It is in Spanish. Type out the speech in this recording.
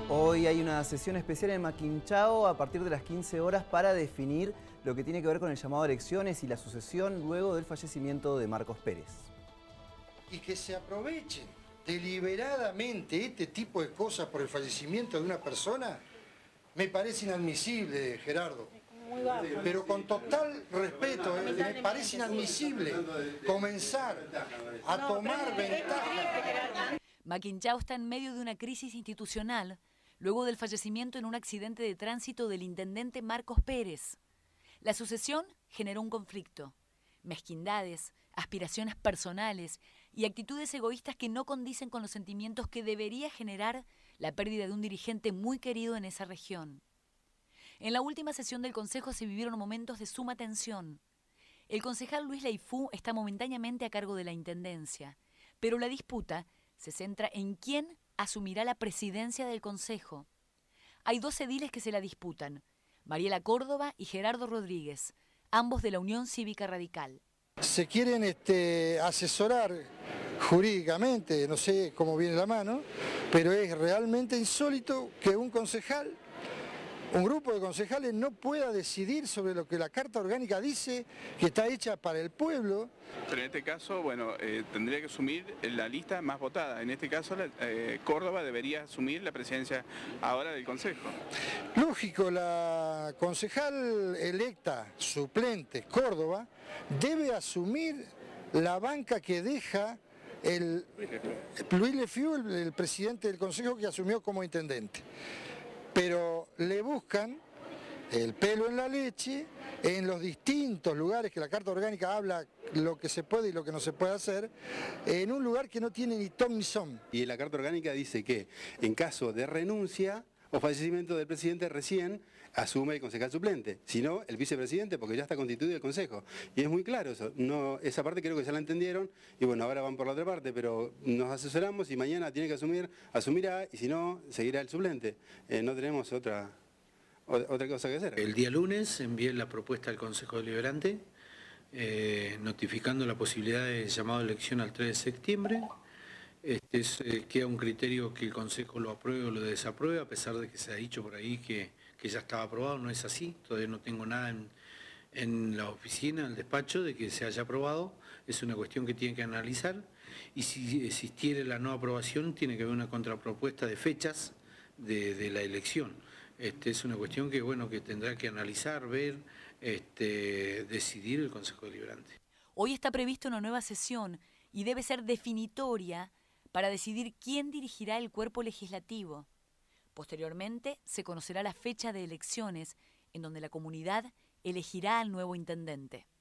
Hoy hay una sesión especial en Maquinchao a partir de las 15 horas para definir lo que tiene que ver con el llamado a elecciones y la sucesión luego del fallecimiento de Marcos Pérez. Y que se aprovechen deliberadamente este tipo de cosas por el fallecimiento de una persona, me parece inadmisible, Gerardo. Pero con total respeto, me parece inadmisible comenzar a tomar ventaja. Maquinchao está en medio de una crisis institucional luego del fallecimiento en un accidente de tránsito del intendente Marcos Pérez. La sucesión generó un conflicto, mezquindades, aspiraciones personales y actitudes egoístas que no condicen con los sentimientos que debería generar la pérdida de un dirigente muy querido en esa región. En la última sesión del Consejo se vivieron momentos de suma tensión. El concejal Luis Leifú está momentáneamente a cargo de la Intendencia, pero la disputa se centra en quién asumirá la presidencia del Consejo. Hay dos ediles que se la disputan, Mariela Córdoba y Gerardo Rodríguez, ambos de la Unión Cívica Radical. Se quieren asesorar jurídicamente, no sé cómo viene la mano, pero es realmente insólito que un concejal, un grupo de concejales no pueda decidir sobre lo que la Carta Orgánica dice, que está hecha para el pueblo. Pero en este caso, bueno, tendría que asumir la lista más votada. En este caso, Córdoba debería asumir la presidencia ahora del Consejo. Lógico, la concejal electa suplente, Córdoba, debe asumir la banca que deja Luis Leifú, el presidente del Consejo que asumió como intendente. Pero le buscan el pelo en la leche en los distintos lugares que la Carta Orgánica habla lo que se puede y lo que no se puede hacer, en un lugar que no tiene ni ton ni son. Y la Carta Orgánica dice que en caso de renuncia o fallecimiento del presidente recién asume el concejal suplente, si no el vicepresidente, porque ya está constituido el consejo. Y es muy claro eso, esa parte creo que ya la entendieron y bueno, ahora van por la otra parte, pero nos asesoramos y mañana tiene que asumirá y si no, seguirá el suplente. No tenemos otra cosa que hacer. El día lunes envié la propuesta al Consejo Deliberante, notificando la posibilidad de llamado a elección al 3 de septiembre. Queda un criterio que el Consejo lo apruebe o lo desapruebe, a pesar de que se ha dicho por ahí que ya estaba aprobado. No es así, todavía no tengo nada en la oficina, en el despacho, de que se haya aprobado. Es una cuestión que tiene que analizar y si existiera la no aprobación tiene que haber una contrapropuesta de fechas de la elección. Es una cuestión que, bueno, que tendrá que analizar, ver, decidir el Consejo Deliberante. Hoy está prevista una nueva sesión y debe ser definitoria para decidir quién dirigirá el cuerpo legislativo. Posteriormente se conocerá la fecha de elecciones en donde la comunidad elegirá al nuevo intendente.